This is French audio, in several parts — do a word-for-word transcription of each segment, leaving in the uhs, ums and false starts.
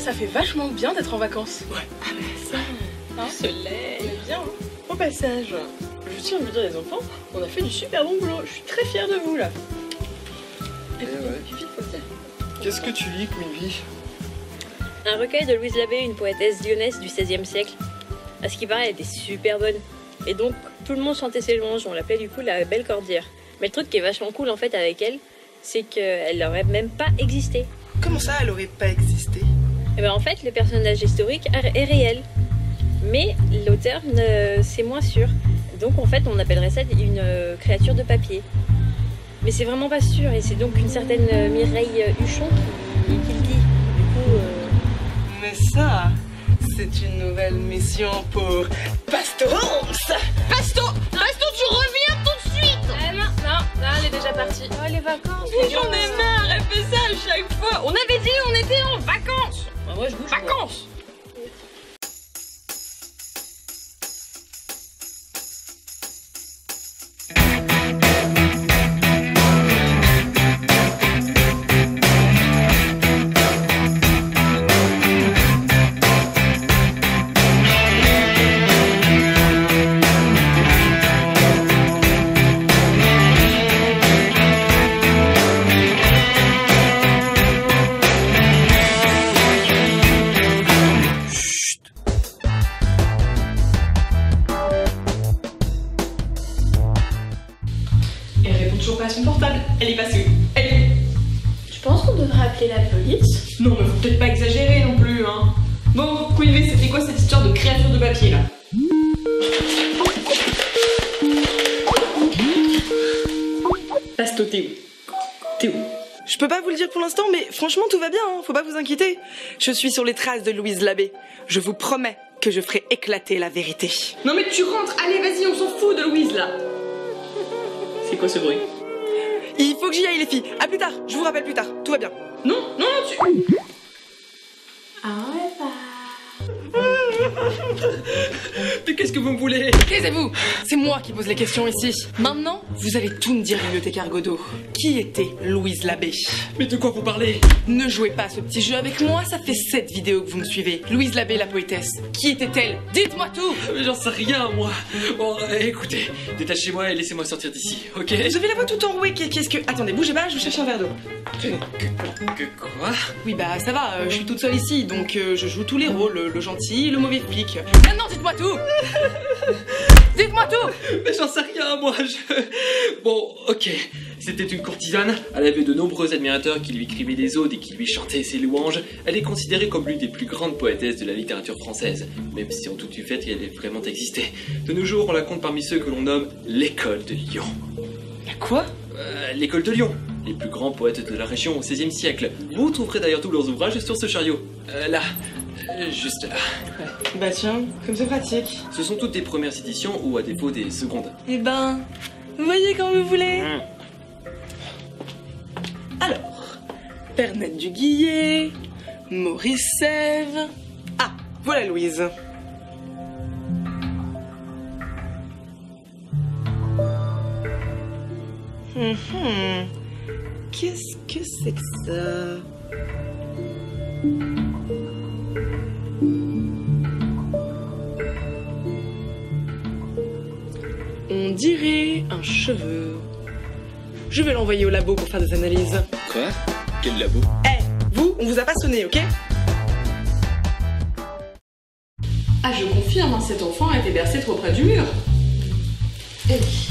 ça fait vachement bien d'être en vacances. Ouais. Ah bah ça, Hein, soleil. on est bien. Hein. Au passage, je tiens à vous dire les enfants, on a fait du super bon boulot. Je suis très fière de vous là. Eh ouais. Qu'est-ce que tu lis, Queen? Un recueil de Louise Labbé, une poétesse lyonnaise du seizième siècle. À ce qui paraît, elle était super bonne. Et donc, tout le monde chantait ses louanges, on l'appelait du coup la Belle Cordière. Mais le truc qui est vachement cool en fait avec elle, c'est qu'elle n'aurait même pas existé. Comment ça, elle aurait pas existé? Et ben en fait, le personnage historique est réel. Mais l'auteur, c'est moins sûr. Donc en fait, on appellerait ça une créature de papier. Mais c'est vraiment pas sûr, et c'est donc une certaine Mireille Huchon qui, qui le dit. Du coup... Euh... Mais ça, c'est une nouvelle mission pour Pastorance. Pasto Pasto, tu reviens tout de suite. Euh, non, non, non, elle est déjà partie. Oh, les vacances. J'en ai marre, elle fait ça à chaque fois. On avait dit on était en vacances. Bah, moi, je bouge. Vacances. Toujours pas à son portable. Elle est passée où? Elle est où? Tu penses qu'on devrait appeler la police? Non mais faut peut-être pas exagérer non plus hein. Bon, Queen V, c'était quoi cette histoire de créature de papier là? Pasto, t'es où? T'es où? Je peux pas vous le dire pour l'instant, mais franchement tout va bien, hein, faut pas vous inquiéter. Je suis sur les traces de Louise Labbé. Je vous promets que je ferai éclater la vérité. Non mais tu rentres, allez vas-y, on s'en fout de Louise là. C'est quoi ce bruit? Il faut que j'y aille les filles. À plus tard, je vous rappelle plus tard. Tout va bien. Non, non, non, tu... Au revoir. Mais qu'est-ce que vous me voulez? Taisez-vous. C'est moi qui pose les questions ici. Maintenant, vous allez tout me dire, bibliothécaire Godot. Qui était Louise Labbé? Mais de quoi vous parlez? Ne jouez pas à ce petit jeu avec moi, ça fait sept vidéos que vous me suivez. Louise Labbé, la poétesse. Qui était-elle? Dites-moi tout. Mais j'en sais rien moi. Bon, euh, écoutez, détachez-moi et laissez-moi sortir d'ici, ok? Vous avez la voix tout enrouée, qu'est-ce que... Attendez, bougez pas, je vous cherche un verre d'eau. Tenez. Que, que quoi? Oui bah ça va, euh, je suis toute seule ici, donc euh, je joue tous les rôles, le, le gentil, le mauvais flic. Maintenant dites-moi tout. Dites-moi tout. Mais j'en sais rien moi, je... Bon, ok. C'était une courtisane, elle avait de nombreux admirateurs qui lui écrivaient des odes et qui lui chantaient ses louanges. Elle est considérée comme l'une des plus grandes poétesses de la littérature française, même si en tout du fait qu'elle ait vraiment existé. De nos jours, on la compte parmi ceux que l'on nomme l'école de Lyon. La quoi? Euh, l'école de Lyon, les plus grands poètes de la région au seizième siècle. Vous trouverez d'ailleurs tous leurs ouvrages sur ce chariot. Euh, là, euh, juste là. Bah tiens, comme c'est pratique. Ce sont toutes des premières éditions ou à défaut des secondes. Eh ben, vous voyez quand vous voulez. Mmh. Alors, Pernette du Guillet, Maurice Sèvres... Ah, voilà Louise. Hum, hum. Qu'est-ce que c'est que ça? On dirait un cheveu. Je vais l'envoyer au labo pour faire des analyses. Quoi? Quel labo? Eh, vous, on vous a pas sonné, ok? Ah, je confirme, hein, cet enfant a été bercé trop près du mur. Eh oui.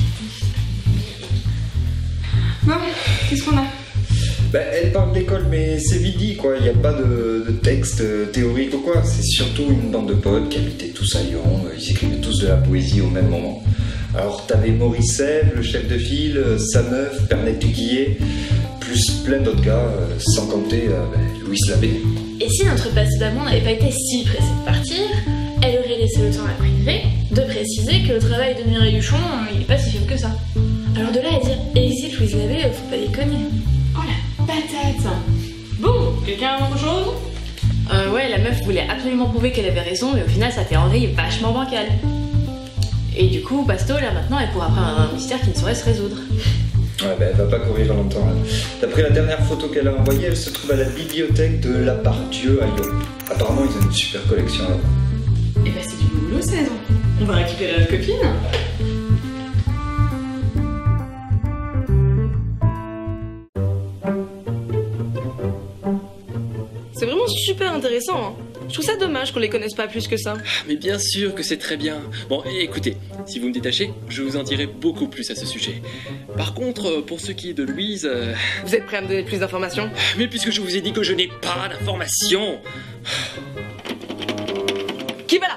Bon, qu'est-ce qu'on a? Bah, elle parle d'école, mais c'est vite dit, quoi. Il n'y a pas de, de texte euh, théorique ou quoi. C'est surtout une bande de potes qui habitaient tous à Lyon. euh, Ils écrivaient tous de la poésie au même moment. Alors, t'avais Maurice Sèvres, le chef de file, euh, sa meuf, Pernette du Guillet, plus plein d'autres gars, euh, sans compter euh, bah, Louise Labbé. Et si notre passe d'amant n'avait pas été si pressée de partir, elle aurait laissé le temps à Queen V de préciser que le travail de Mireille Huchon, il est pas si faible que ça. Alors de là à dire exit Louise Labbé, faut pas déconner. Oh la patate! Bon, quelqu'un a autre chose? Euh, ouais, la meuf voulait absolument prouver qu'elle avait raison, mais au final, sa théorie est vachement bancale. Et du coup, Pasto, là, maintenant, elle pourra prendre un mystère qui ne saurait se résoudre. Ouais, bah, elle va pas courir longtemps. Là. D'après la dernière photo qu'elle a envoyée, elle se trouve à la bibliothèque de La Part-Dieu à Lyon. Apparemment, ils ont une super collection là-bas. Et bah c'est du boulot, seize ans. On va récupérer notre copine. C'est vraiment super intéressant. Hein. Je trouve ça dommage qu'on les connaisse pas plus que ça. Mais bien sûr que c'est très bien. Bon, écoutez, si vous me détachez, je vous en dirai beaucoup plus à ce sujet. Par contre, pour ce qui est de Louise... euh, Vous êtes prêts à me donner plus d'informations? Mais puisque je vous ai dit que je n'ai pas d'informations... Qui va là?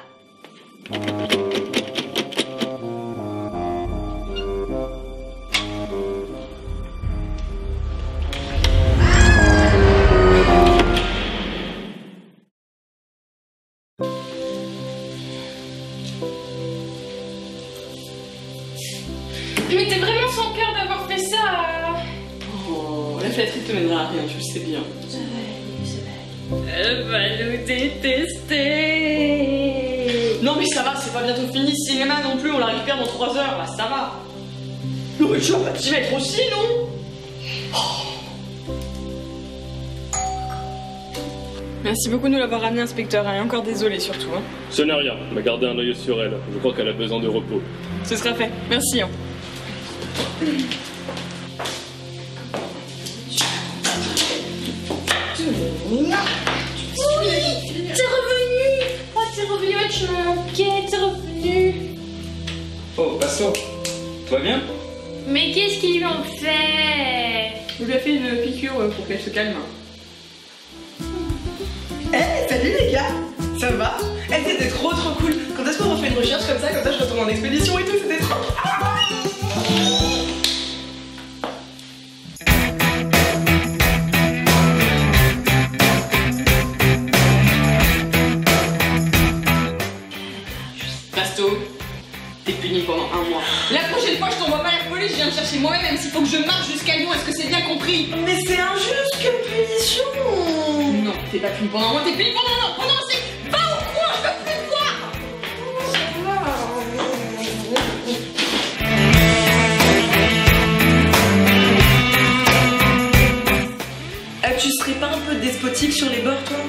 Mais t'es vraiment sans cœur d'avoir fait ça. Oh, la flatterie te mènera à rien, tu le sais bien. Elle va nous détester. Non mais ça va, c'est pas bientôt fini ce cinéma non plus, on la récupère dans trois heures, là, ça va. Non mais tu vas pas t'y mettre aussi, non? Merci beaucoup de nous l'avoir ramené, inspecteur, et encore désolé surtout. Hein. Ce n'est rien, on va garder un œil sur elle. Je crois qu'elle a besoin de repos. Ce sera fait, merci. Hein. Oui, t'es revenu. Oh, t'es revenu, ouais, tu m'as manqué, t'es revenu. Oh, Passo, tout va bien? Mais qu'est-ce qu'ils lui ont fait? On lui a fait une piqûre pour qu'elle se calme. Eh, salut les gars. Ça va? Eh, c'était trop trop cool. Quand est-ce qu'on refait une recherche comme ça? Comme ça, je retourne en expédition et tout, c'était trop... Ah Pasto, t'es puni pendant un mois. La prochaine fois, je t'envoie pas la police, je viens te chercher moi-même, même s'il faut que je marche jusqu'à Lyon, est-ce que c'est bien compris? mais c'est injuste comme punition. Non, t'es pas puni pendant un mois, t'es puni pendant un an, pendant un siècle. Va au coin, je veux plus te voir. Ah, tu serais pas un peu despotique sur les bords, toi?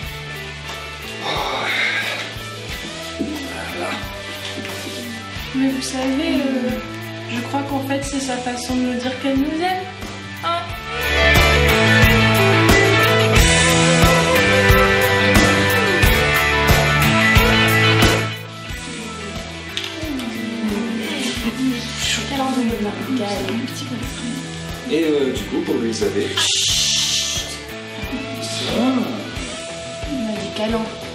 Mais vous savez, euh, je crois qu'en fait c'est sa façon de nous dire qu'elle nous aime. Hein? Et euh, du coup, pour Louise Labbé. On a des câlins.